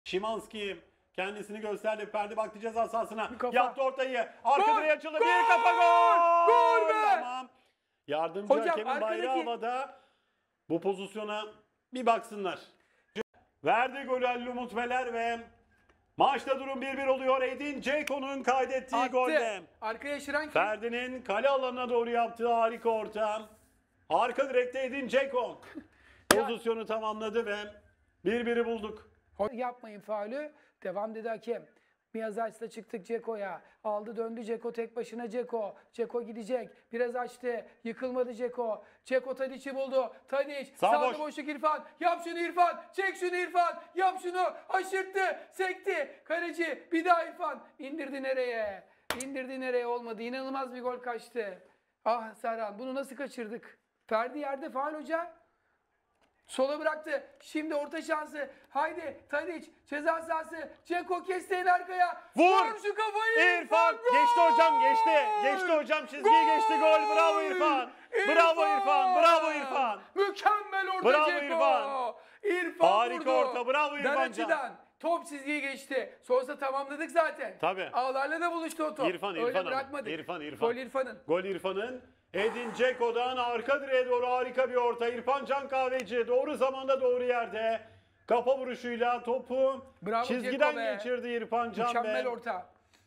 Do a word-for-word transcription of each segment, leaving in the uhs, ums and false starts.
Szymański kendisini gösterdi. Ferdi baktı ceza sahasına. Yaptı ortayı. Arka direğe açıldı. Gol! Bir kafa gol! Gol be! Tamam. Yardımcı Hocam, hakemin bayrağı arkadaki- havada. Bu pozisyona bir baksınlar. Verdi golü Halil Umut Meler ve maçta durum bir bir oluyor. Edin Dzeko'nun kaydettiği Attı. golle. Arkaya şıran kim? Ferdi'nin kale alanına doğru yaptığı harika orta. Arka direkte Edin Dzeko pozisyonu tamamladı ve bir biri bulduk. Yapmayın faulü. Devam dedi hakem. Biraz açtı, çıktık Dzeko'ya. Aldı döndü Dzeko, tek başına Dzeko. Dzeko gidecek. Biraz açtı. Yıkılmadı Dzeko. Dzeko Tadic'i buldu. Tadic. Sağ Sağda boş. boşluk İrfan. Yap şunu İrfan. Çek şunu İrfan. Yap şunu. Aşırttı. Sekti. Kaleci. Bir daha İrfan. İndirdi nereye? İndirdi nereye? Olmadı. İnanılmaz bir gol kaçtı. Ah Serhan, bunu nasıl kaçırdık? Ferdi yerde, faul hoca. Sola bıraktı. Şimdi orta şansı. Haydi Tadic. Ceza sahası. Dzeko kesti en arkaya. Vur! Şu kafayı. İrfan Gol! geçti hocam, geçti. Geçti hocam, çizgiyi geçti, gol. Bravo İrfan. Bravo İrfan. Bravo İrfan. Mükemmel orta Bravo Dzeko. İrfan. İrfan Harika vurdu. orta, bravo İrfan Dar Can. açıdan top çizgiyi geçti. Sonrasında tamamladık zaten. Tabii. Ağlarla da buluştu o top. İrfan, Öyle İrfan ama. bırakmadık. İrfan, İrfan. Gol İrfan'ın. Gol İrfan'ın. Edin Dzeko'dan arka direğe doğru harika bir orta. İrfan Can Kahveci doğru zamanda doğru yerde. Kafa vuruşuyla topu Bravo çizgiden Dzeko be. geçirdi İrfan Can. Mükemmel be. orta.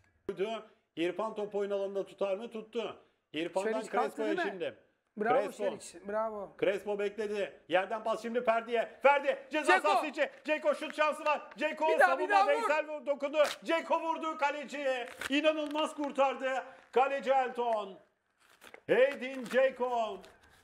İrfan topu oyun alanında tutar mı? Tuttu. İrfan'dan Şeriç kalktı Crespo'ya değil mi? şimdi. Bravo Crespo. Şeriç. Bravo. Crespo bekledi. Yerden pas şimdi Ferdi'ye. Ferdi ceza Dzeko. sahası içi. Dzeko şut şansı var. Dzeko Bir daha, bir savunma. daha vur. Veysel vur- dokundu. Dzeko vurdu kaleciye. İnanılmaz kurtardı. Kaleci Elton. Edin Dzeko.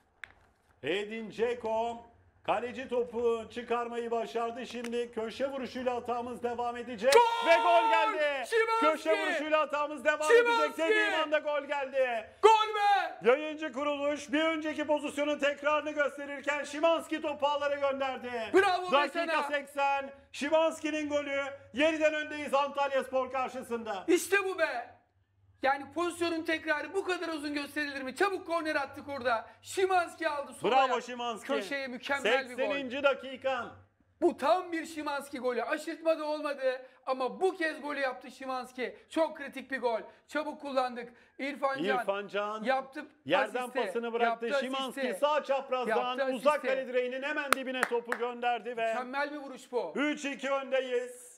Edin Dzeko. Kaleci topu çıkarmayı başardı. Şimdi köşe vuruşuyla hatamız devam edecek. Gol! Ve gol geldi. Szymański! Köşe vuruşuyla hatamız devam Szymański! edecek. Dediğim anda gol geldi. Gol be! Yayıncı kuruluş bir önceki pozisyonun tekrarını gösterirken Szymański topu ağlara gönderdi. Bravo be Dakika sana. seksen. Szymański'nin golü. Yeniden öndeyiz Antalyaspor karşısında. İşte bu be. Yani pozisyonun tekrarı bu kadar uzun gösterilir mi? Çabuk korner attık orada. Szymański aldı sol Bravo ayak. Szymański. Köşeye mükemmel bir gol. sekseninci dakika. Bu tam bir Szymański golü. Aşırtma da olmadı ama bu kez golü yaptı Szymański. Çok kritik bir gol. Çabuk kullandık. İrfan Can, İrfan Can yaptı yerden asisti, pasını bıraktı. yaptı Szymański asisti. sağ çaprazdan Yaptı uzak asisti. kale direğinin hemen dibine topu gönderdi ve Mükemmel bir vuruş bu. üç iki öndeyiz.